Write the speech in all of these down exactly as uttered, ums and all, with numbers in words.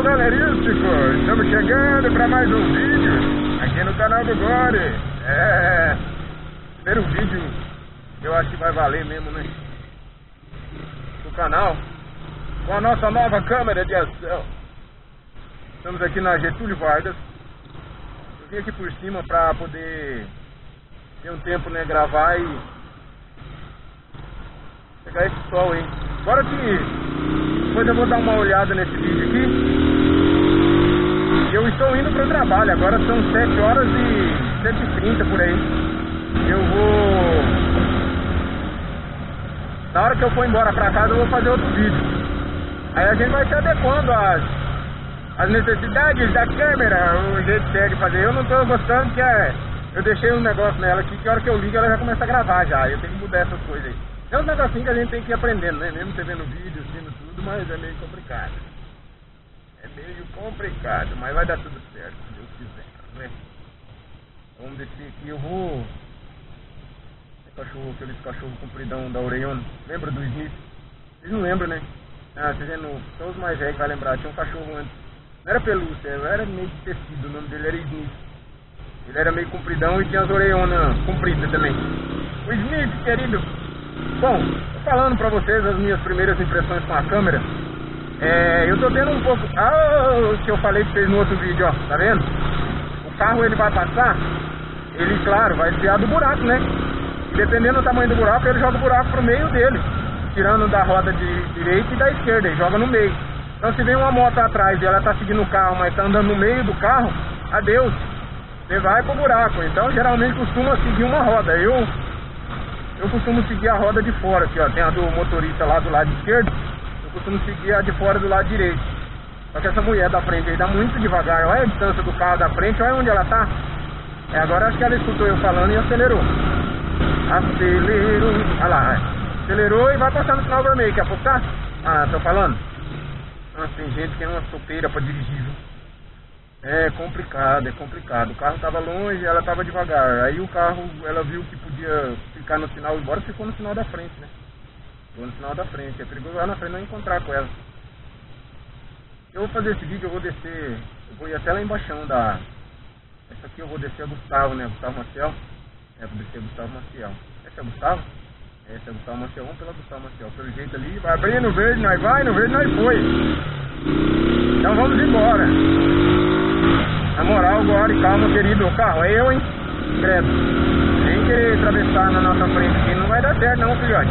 galerístico, estamos chegando para mais um vídeo aqui no canal do Gore. É, primeiro vídeo, eu acho que vai valer mesmo, né? Do canal, com a nossa nova câmera de ação. Estamos aqui na Getúlio Vargas. Eu vim aqui por cima para poder ter um tempo, né, gravar e pegar esse sol aí. Agora que depois eu vou dar uma olhada nesse vídeo aqui. Eu estou indo para o trabalho, agora são sete horas e cento e trinta por aí. Eu vou... Na hora que eu for embora para casa eu vou fazer outro vídeo. Aí a gente vai se adequando às, às necessidades da câmera, o jeito que é de fazer. Eu não estou gostando que é... eu deixei um negócio nela aqui, que a hora que eu ligo ela já começa a gravar já. Eu tenho que mudar essas coisas aí. É um negocinho que a gente tem que ir aprendendo, né? Mesmo você vendo vídeo, assistindo tudo, mas é meio complicado. É meio complicado, mas vai dar tudo certo, se Deus quiser, né? Vamos descer aqui, eu vou... Cachorro, aqueles cachorros compridão da Orelhona. Lembra do Smith? Vocês não lembram, né? Ah, vocês não... São os mais velhos que vai lembrar. Tinha um cachorro antes. Não era pelúcia, era meio de tecido. O nome dele era Smith. Ele era meio compridão e tinha as orelhonas compridas também. O Smith, querido... Bom, falando pra vocês as minhas primeiras impressões com a câmera, é, eu tô tendo um pouco... Ah, o que eu falei pra vocês no outro vídeo, ó, tá vendo? O carro ele vai passar, ele, claro, vai desviar do buraco, né? E dependendo do tamanho do buraco, ele joga o buraco pro meio dele, tirando da roda de direita e da esquerda, e joga no meio. Então se vem uma moto atrás e ela tá seguindo o carro, mas tá andando no meio do carro, adeus, você vai pro buraco. Então geralmente costuma seguir uma roda. Eu... Eu costumo seguir a roda de fora, aqui ó, tem a do motorista lá do lado esquerdo, eu costumo seguir a de fora do lado direito. Só que essa mulher da frente aí dá muito devagar, olha a distância do carro da frente, olha onde ela tá. É, agora acho que ela escutou eu falando e acelerou. Acelerou, olha lá, é. Acelerou e vai passar no sinal vermelho, quer apostar? Ah, tô falando? Nossa, tem gente que tem uma sopeira pra dirigir, viu? É complicado, é complicado. O carro estava longe, ela estava devagar. Aí o carro, ela viu que podia ficar no sinal, embora ficou no sinal da frente, né? Ficou no sinal da frente. É perigoso lá na frente não encontrar com ela. Eu vou fazer esse vídeo, eu vou descer, eu vou ir até lá embaixo da... Essa aqui eu vou descer a Gustavo, né? Gustavo Maciel. É, vou descer a Gustavo Maciel. Essa é Gustavo? Essa é Gustavo Maciel. Vamos pela Gustavo Maciel. Pelo jeito ali, vai abrir no verde, nós vai, no verde nós foi. Então vamos embora. Na moral, agora, e calma, querido, o carro é eu, hein? Credo. Nem querer atravessar na nossa frente aqui, não vai dar certo não, filhote.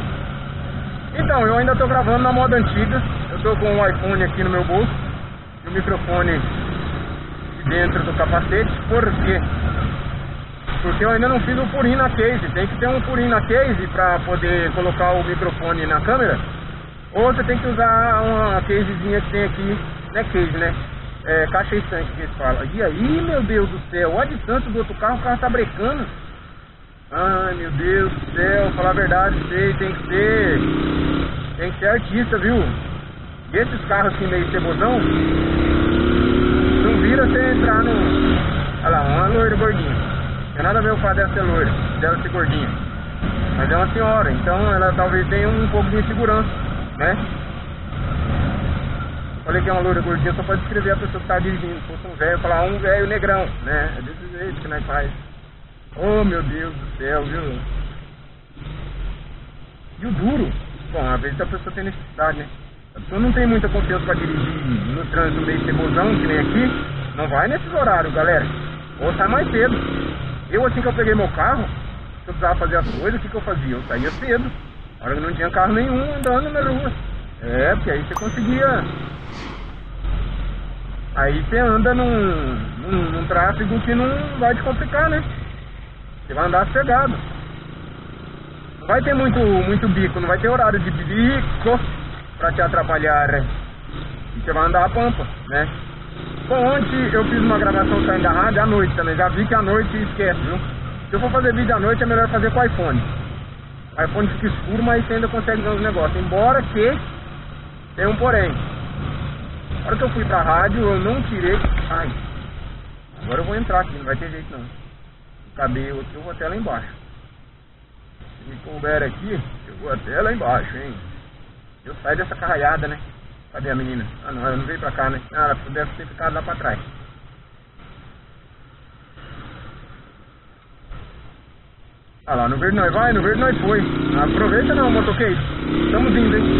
Então, eu ainda tô gravando na moda antiga. Eu tô com o iPhone aqui no meu bolso e o microfone dentro do capacete. Por quê? Porque eu ainda não fiz o furinho na case. Tem que ter um furinho na case pra poder colocar o microfone na câmera. Ou você tem que usar uma casezinha que tem aqui, não é case, né? É, caixa estanque que eles falam. E aí, meu Deus do céu, olha a distância do outro carro, o carro tá brecando. Ai, meu Deus do céu, falar a verdade, sei, tem que ser, tem que ser artista, viu? E esses carros assim meio cebosão, não vira você entrar no... Olha lá, uma loira gordinha. Não tem nada a ver o fato dela ser loira, dela ser gordinha. Mas é uma senhora, então ela talvez tenha um pouco de insegurança, né? Falei que é uma loura gordinha só para descrever a pessoa que está dirigindo. Se fosse um velho, falar um velho negrão, né? É desse jeito que nós faz. Oh, meu Deus do céu, viu? E o duro? Bom, às vezes a pessoa tem necessidade, né? A pessoa não tem muita confiança para dirigir no trânsito meio cebosão, que nem aqui. Não vai nesses horários, galera. Ou sai mais cedo. Eu, assim que eu peguei meu carro, se eu precisava fazer as coisas, o que, que eu fazia? Eu saía cedo. Na hora que não tinha carro nenhum andando na rua. É, porque aí você conseguia... Aí você anda num, num, num tráfego que não vai te complicar, né? Você vai andar sossegado. Não vai ter muito, muito bico, não vai ter horário de bico pra te atrapalhar, né? E você vai andar a pampa, né? Bom, ontem eu fiz uma gravação saindo da rádio à noite também. Já vi que à noite esquece, viu? Se eu for fazer vídeo à noite é melhor fazer com o iPhone. O iPhone fica escuro, mas você ainda consegue ver os negócios. Embora que tem um porém. Na hora que eu fui pra rádio, eu não tirei... Ai, agora eu vou entrar aqui, não vai ter jeito não. O cabelo aqui, eu vou até lá embaixo. Se me couber aqui, eu vou até lá embaixo, hein. Eu saio dessa carraiada, né? Cadê a menina? Ah não, ela não veio pra cá, né? Ah, ela deve ter ficado lá pra trás. Ah lá, no verde nós vai, no verde nós foi. Aproveita não, motoqueiro. Estamos indo, hein?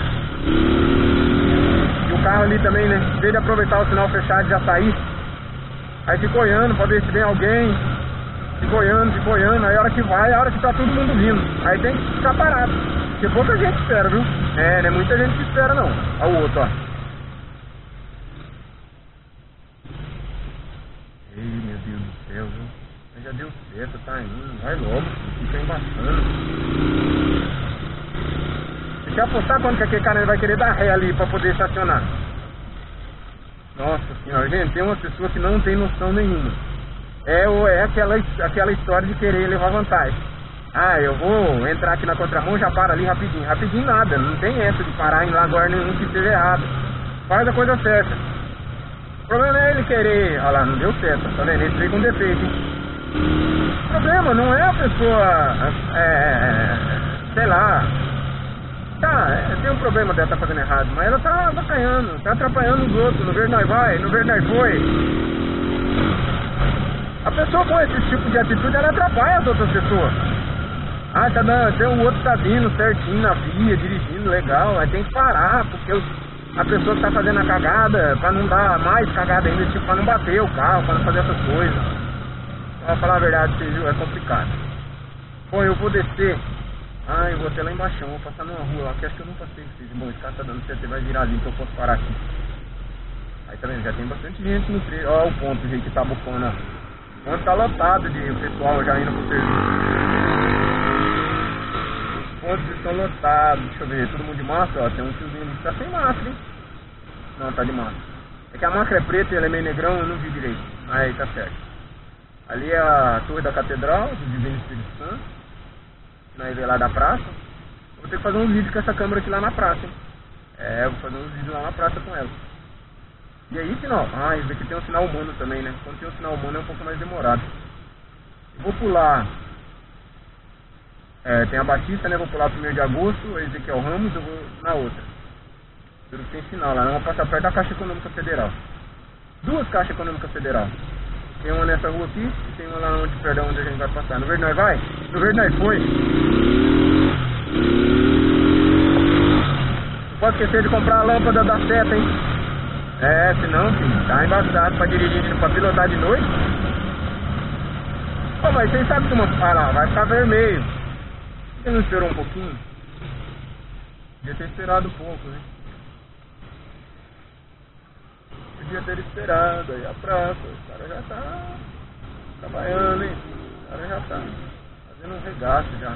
E o carro ali também, né? Em vez de aproveitar o sinal fechado e já sair, aí fica olhando pra ver se vem alguém. Fica olhando, fica olhando. Aí a hora que vai, é a hora que tá todo mundo vindo. Aí tem que ficar parado. Porque pouca gente espera, viu? É, não é muita gente que espera não. Olha o outro, ó. Ei, meu Deus do céu, viu? Já deu certo, tá indo. Vai logo, fica embaçando. Deixa eu apostar quando que aquele cara vai querer dar ré ali pra poder estacionar. Nossa senhora, gente, tem umas pessoas que não tem noção nenhuma. É, ou é aquela, aquela história de querer levar vantagem. Ah, eu vou entrar aqui na contramão, já para ali rapidinho. Rapidinho nada, não tem essa de parar em lugar nenhum que esteja errado. Faz a coisa certa. O problema é ele querer... Olha lá, não deu certo, tá vendo? Ele veio com defeito, hein? O problema não é a pessoa... É, sei lá... Tá, é, tem um problema dela tá fazendo errado, mas ela tá atrapalhando, tá atrapalhando os outros. No verde nós vai, no verde nós foi. A pessoa com esse tipo de atitude, ela atrapalha as outras pessoas. Ah, tá dando, tem o outro tá vindo certinho na via, dirigindo legal, aí tem que parar, porque os, a pessoa que tá fazendo a cagada, pra não dar mais cagada ainda, tipo, pra não bater o carro, pra não fazer essas coisas. Pra falar a verdade, é complicado. Bom, eu vou descer. Ah, eu vou até lá embaixo, vou passar numa rua lá, que acho que eu não passei. Bom, esse cara tá dando certo, você vai virar ali, então eu posso parar aqui. Aí tá vendo, já tem bastante gente no trecho. Olha o ponto, gente, que tá bufando, ó. O ponto tá lotado de pessoal já indo pro serviço. Os pontos estão lotados, deixa eu ver, todo mundo de máscara, ó, tem um fiozinho ali que tá sem máscara, hein? Não, tá de máscara. É que a máscara é preta e ela é meio negrão, eu não vi direito. Aí tá certo. Ali é a torre da catedral, do Divino Espírito Santo. Nós vemos lá da praça. Vou ter que fazer um vídeo com essa câmera aqui lá na praça, hein? É, vou fazer um vídeo lá na praça com ela. E aí, sinal? Ah, esse aqui tem um sinal humano também, né? Quando tem um sinal humano é um pouco mais demorado. Eu vou pular. É, tem a Batista, né? Vou pular primeiro de agosto. Esse aqui é o Ramos, eu vou na outra. Pelo que tem sinal lá, não vou passar perto da Caixa Econômica Federal. Duas Caixas Econômicas Federal. Tem uma nessa rua aqui e tem uma lá onde, perdão, onde a gente vai passar. No verde nós vai? No verde nós foi. Não pode esquecer de comprar a lâmpada da seta, hein? É, senão, filho, tá embaçado pra dirigir, pra pilotar de noite. Pô, mas vocês sabem que uma... Ah lá, vai ficar vermelho. Você não esperou um pouquinho? Podia ter esperado um pouco, né? Podia ter esperado aí a praça. O cara já tá trabalhando, hein? O cara já tá fazendo um regaço já.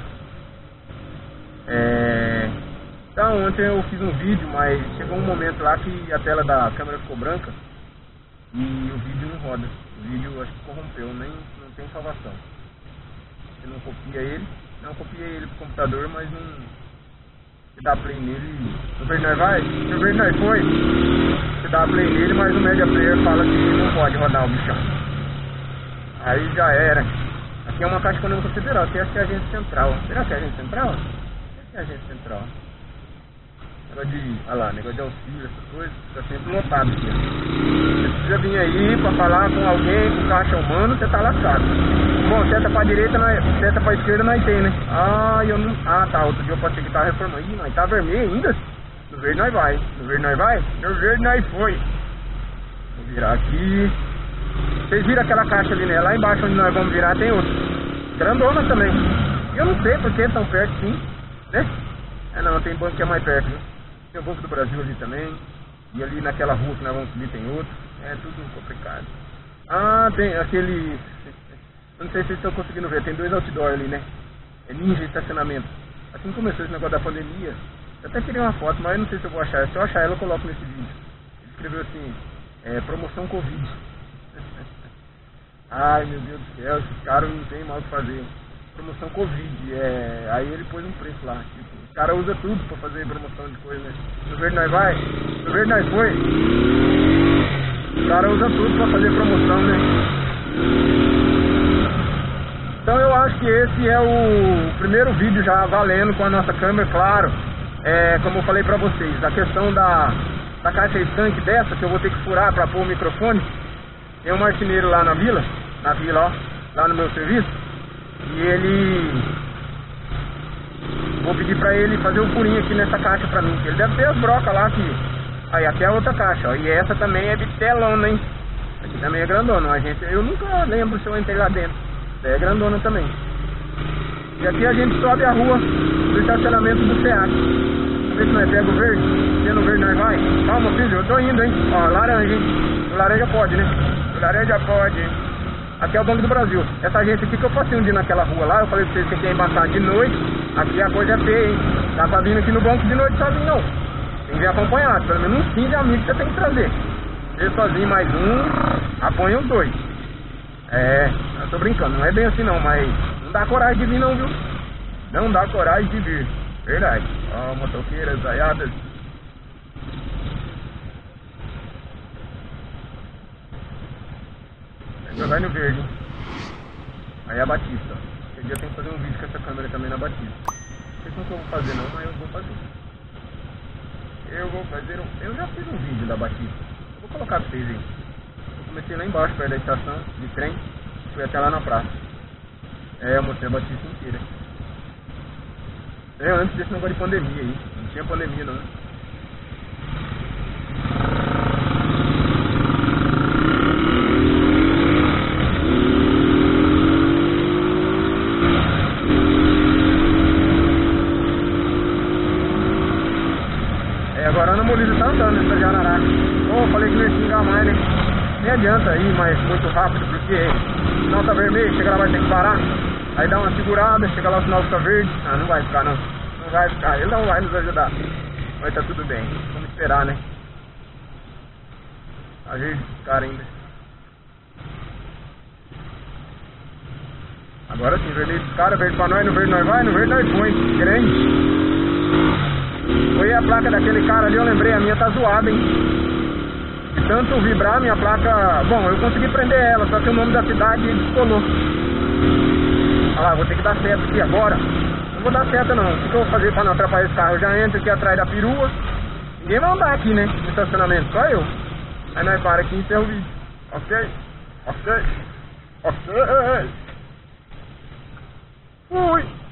É... Então, ontem eu fiz um vídeo, mas chegou um momento lá que a tela da câmera ficou branca e o vídeo não roda. O vídeo acho que corrompeu, nem não tem salvação. Você não copia ele, não copiei ele pro computador, mas não... Você dá play nele, no verde nós vai, no verde nós foi. Você dá play nele, mas o Media Player fala que não pode rodar o bichão. Aí já era. Aqui é uma Caixa Econômica Federal, aqui acho que é a agência central. Será que é a agência central? Acho que é a agência central. Negócio de, olha lá, negócio de auxílio, essas coisas, tá sempre lotado aqui. Você precisa vir aí pra falar com alguém, com caixa humano, você tá lascado. Bom, seta pra direita, nós, seta pra esquerda nós tem, né? Ah, eu não... Ah, tá, outro dia eu passei que tava reformando. Ih, mas tá vermelho ainda? No verde nós vai. No verde nós vai? No verde nós foi. Vou virar aqui. Vocês viram aquela caixa ali, né? Lá embaixo onde nós vamos virar tem outra. Grandona também. Eu não sei porque é tão perto sim, né? É não, tem banco que é mais perto, viu? Tem o Banco do Brasil ali também. E ali naquela rua que nós vamos subir tem outro. É tudo complicado. Ah, tem aquele... Eu não sei se vocês estão conseguindo ver. Tem dois outdoor ali, né? É Ninja Estacionamento. Assim que começou esse negócio da pandemia, eu até queria uma foto, mas eu não sei se eu vou achar. Se eu achar ela, eu coloco nesse vídeo. Ele escreveu assim, é, promoção Covid. Ai, meu Deus do céu, esses caras não tem mal o que fazer. Promoção Covid. É... Aí ele pôs um preço lá. Tipo, os caras usam tudo pra fazer promoção de coisa, né? No verde nós vai? No verde nós foi? Os caras usam tudo pra fazer promoção, né? Então eu acho que esse é o primeiro vídeo já valendo com a nossa câmera, claro. É, como eu falei pra vocês, a questão da, essa caixa estanque dessa, que eu vou ter que furar pra pôr o microfone. Tem um marceneiro lá na vila, na vila, ó, lá no meu serviço. E ele... Vou pedir pra ele fazer um furinho aqui nessa caixa pra mim. Ele deve ter as brocas lá que... Aí, aqui é a outra caixa, ó. E essa também é bitelona, hein? Aqui também é grandona. A gente... Eu nunca lembro se eu entrei lá dentro. É grandona também. E aqui a gente sobe a rua do estacionamento do SEAT. Vamos ver se nós pega o verde. Sendo verde nós vai. Calma, filho, eu tô indo, hein? Ó, laranja, hein? O laranja pode, né? O laranja pode, hein? Aqui é o Banco do Brasil. Essa agência aqui que eu passei um dia naquela rua lá, eu falei pra vocês que quer embaçar de noite. Aqui a coisa é feia, hein? Dá pra vir aqui no banco de noite sozinho, não. Tem que vir acompanhado. Pelo menos uns quinze amigos você tem que trazer. Eu sozinho mais um, apanha os dois. É, eu tô brincando, não é bem assim não, mas não dá coragem de vir não, viu? Não dá coragem de vir. Verdade. Ó, motoqueiras, zaiadas. Vai no verde. Aí é a Batista. Esse dia eu tenho que fazer um vídeo com essa câmera também na Batista. Não sei como que eu vou fazer não, mas eu vou fazer. Eu vou fazer um... Eu já fiz um vídeo da Batista. Vou colocar pra vocês aí. Eu comecei lá embaixo, perto da estação de trem. Fui até lá na praça. É, eu mostrei a Batista inteira. É, antes desse negócio de pandemia aí. Não tinha pandemia não. Agora Ana Molina tá andando nessa Jararaca. Oh, falei que não ia xingar mais, né? Nem adianta ir mais muito rápido, porque o sinal tá vermelho, chega lá vai ter que parar. Aí dá uma segurada, chega lá o sinal fica verde. Ah, não vai ficar não. Não vai ficar, ele não vai nos ajudar. Mas tá tudo bem, vamos esperar, né? Tá verde esse cara ainda. Agora sim, vermelho esse cara, verde pra nós, no verde nós vai, no verde nós põe. Grande. Foi a placa daquele cara ali, eu lembrei, a minha tá zoada, hein? De tanto vibrar, minha placa... Bom, eu consegui prender ela, só que o nome da cidade descolou. Olha lá, vou ter que dar seta aqui agora. Não vou dar seta não, o que eu vou fazer pra não atrapalhar esse carro? Eu já entro aqui atrás da perua. Ninguém vai andar aqui, né? No estacionamento, só eu. Aí nós para aqui e encerra o vídeo. Ok? Ok? Ok? Fui!